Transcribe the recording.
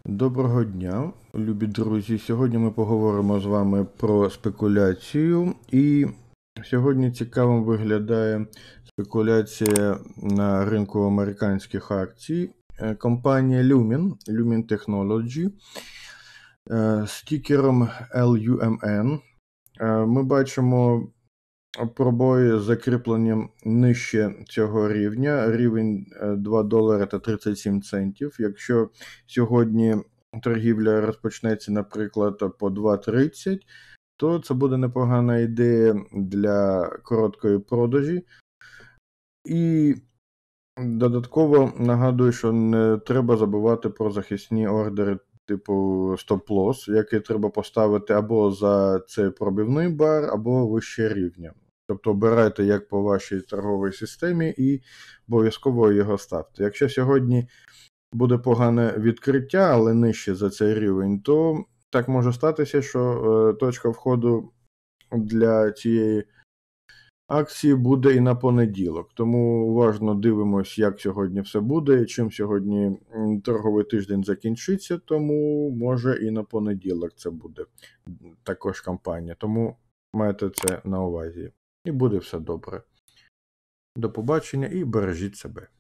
Доброго дня, любі друзі. Сьогодні ми поговоримо з вами про спекуляцію. І сьогодні цікавим виглядає спекуляція на ринку американських акцій. Компанія Lumen Technology з тікером LUMN. Ми бачимо пробої з закріпленням нижче цього рівня, рівень $2.37. Якщо сьогодні торгівля розпочнеться, наприклад, по 2.30, то це буде непогана ідея для короткої продажі. І додатково нагадую, що не треба забувати про захисні ордери типу стоп-лосс, який треба поставити або за цей пробивний бар, або вище рівня. Тобто обирайте як по вашій торговій системі і обов'язково його ставте. Якщо сьогодні буде погане відкриття, але нижче за цей рівень, то так може статися, що точка входу для цієї акції буде і на понеділок. Тому уважно дивимось, як сьогодні все буде, чим сьогодні торговий тиждень закінчиться, тому може і на понеділок це буде також кампанія. Тому майте це на увазі. І буде все добре. До побачення і бережіть себе.